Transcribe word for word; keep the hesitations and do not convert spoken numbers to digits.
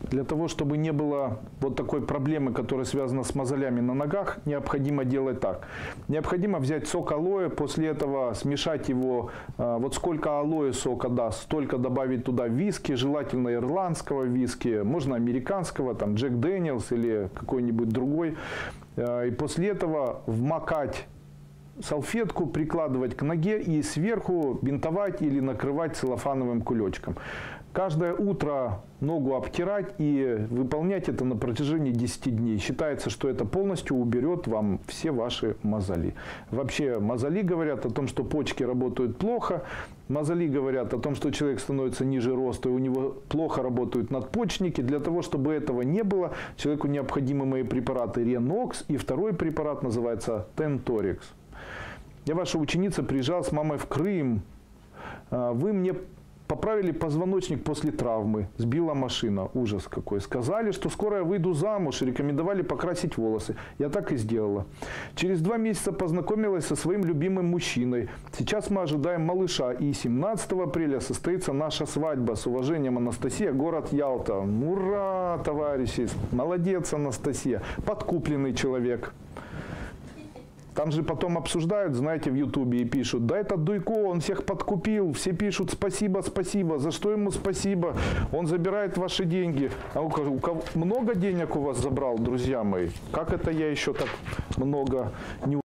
Для того, чтобы не было вот такой проблемы, которая связана с мозолями на ногах, необходимо делать так. Необходимо взять сок алоэ, после этого смешать его, вот сколько алоэ сока даст, столько добавить туда виски, желательно ирландского виски, можно американского, там Джек Дэниелс или какой-нибудь другой. И после этого вмакать салфетку, прикладывать к ноге и сверху бинтовать или накрывать целлофановым кулечком. Каждое утро ногу обтирать и выполнять это на протяжении десяти дней. Считается, что это полностью уберет вам все ваши мозоли. Вообще мозоли говорят о том, что почки работают плохо. Мозоли говорят о том, что человек становится ниже роста, и у него плохо работают надпочечники. Для того, чтобы этого не было, человеку необходимы мои препараты Ренокс. И второй препарат называется Тенторикс. Я, ваша ученица, приезжала с мамой в Крым. Вы мне поправили позвоночник после травмы. Сбила машина. Ужас какой. Сказали, что скоро я выйду замуж. И рекомендовали покрасить волосы. Я так и сделала. Через два месяца познакомилась со своим любимым мужчиной. Сейчас мы ожидаем малыша. И семнадцатого апреля состоится наша свадьба. С уважением, Анастасия, город Ялта. Ура, товарищи! Молодец, Анастасия. Подкупленный человек. Там же потом обсуждают, знаете, в Ютубе и пишут: да этот Дуйко, он всех подкупил, все пишут спасибо, спасибо, за что ему спасибо, он забирает ваши деньги. А у кого, у кого много денег у вас забрал, друзья мои? Как это я еще так много не